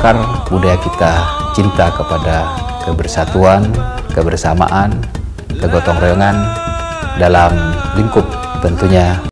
akar budaya kita, cinta kepada kebersatuan, kebersamaan, kegotong royongan dalam lingkup tentunya